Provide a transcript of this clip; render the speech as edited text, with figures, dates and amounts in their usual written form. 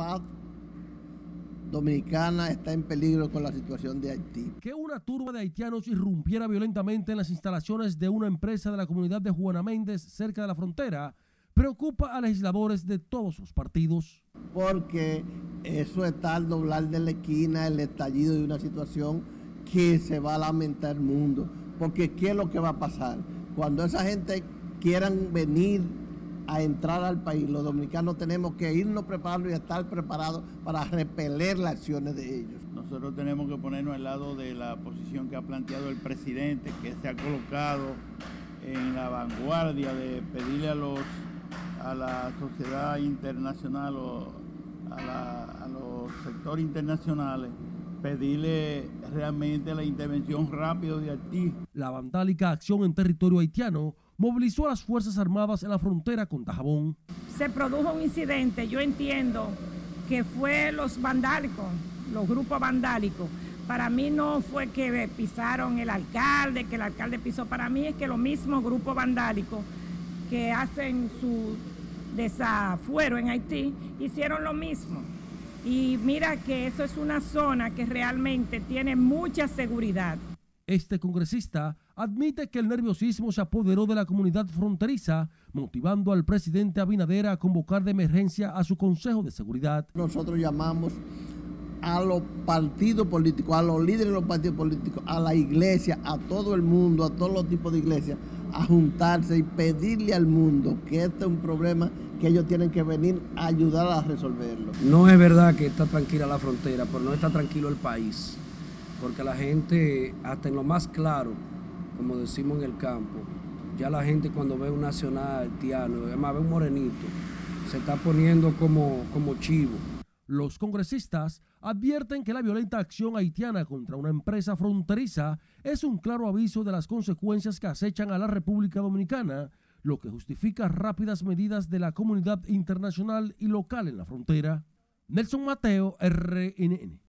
paz dominicana está en peligro con la situación de Haití. Que una turba de haitianos irrumpiera violentamente en las instalaciones de una empresa de la comunidad de Juana Méndez, cerca de la frontera, preocupa a legisladores de todos los partidos. Porque eso está al doblar de la esquina, el estallido de una situación que se va a lamentar el mundo. Porque ¿qué es lo que va a pasar? Cuando esa gente quieran venir a entrar al país, los dominicanos tenemos que irnos preparando y estar preparados para repeler las acciones de ellos. Nosotros tenemos que ponernos al lado de la posición que ha planteado el presidente, que se ha colocado en la vanguardia de pedirle a la sociedad internacional o a los sectores internacionales, pedirle realmente la intervención rápida de Haití. La vandálica acción en territorio haitiano movilizó a las Fuerzas Armadas en la frontera con Dajabón. Se produjo un incidente, yo entiendo que fue los vandálicos, los grupos vandálicos. Para mí no fue que pisaron el alcalde, que el alcalde pisó. Para mí es que los mismos grupos vandálicos que hacen su desafuero en Haití hicieron lo mismo. Y mira que eso es una zona que realmente tiene mucha seguridad. Este congresista admite que el nerviosismo se apoderó de la comunidad fronteriza, motivando al presidente Abinader a convocar de emergencia a su Consejo de Seguridad. Nosotros llamamos a los partidos políticos, a los líderes de los partidos políticos, a la iglesia, a todo el mundo, a todos los tipos de iglesias, a juntarse y pedirle al mundo que este es un problema que ellos tienen que venir a ayudar a resolverlo. No es verdad que está tranquila la frontera, pero no está tranquilo el país, porque la gente, hasta en lo más claro, como decimos en el campo, ya la gente cuando ve un nacional haitiano, además ve un morenito, se está poniendo como chivo. Los congresistas advierten que la violenta acción haitiana contra una empresa fronteriza es un claro aviso de las consecuencias que acechan a la República Dominicana, lo que justifica rápidas medidas de la comunidad internacional y local en la frontera. Nelson Mateo, RNN.